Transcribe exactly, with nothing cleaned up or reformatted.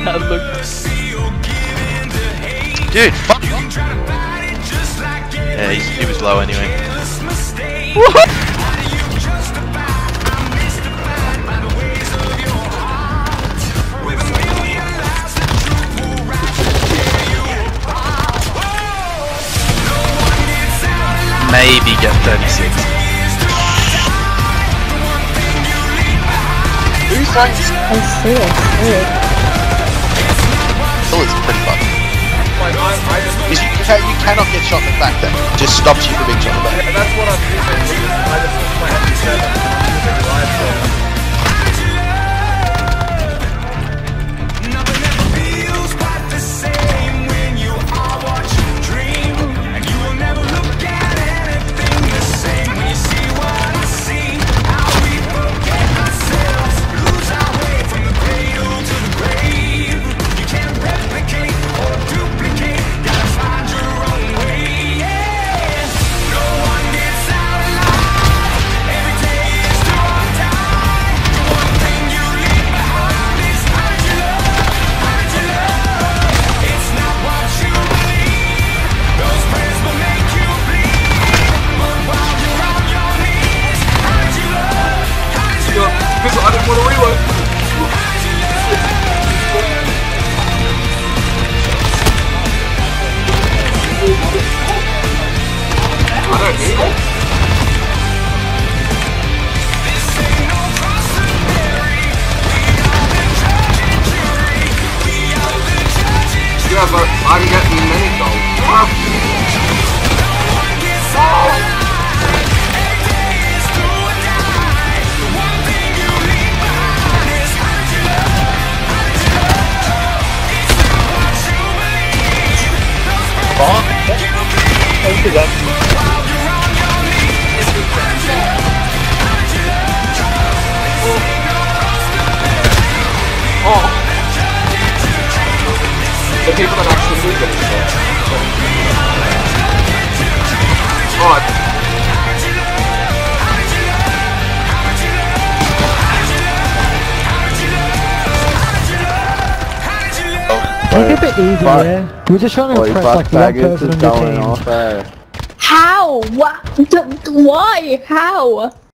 that look. Dude, fuck. Yeah, he's, he was low anyway. What? Maybe get thirty-six. Who's trying to... I see it, I see it. Oh, it's pretty fun. You, can, you cannot get shot in the back then. It just stops you from being shot in the back. Yeah, that's what I'm doing. I just switched my M P seven. I'm using live there. Because I didn't want to reload. I don't need it. Yeah, but I'm getting many goals. Ah. Oh. The people that actually do get it. Oh. Take it a bit easy, yeah. We're just trying to impress like one person on your team. How? What? Why? How?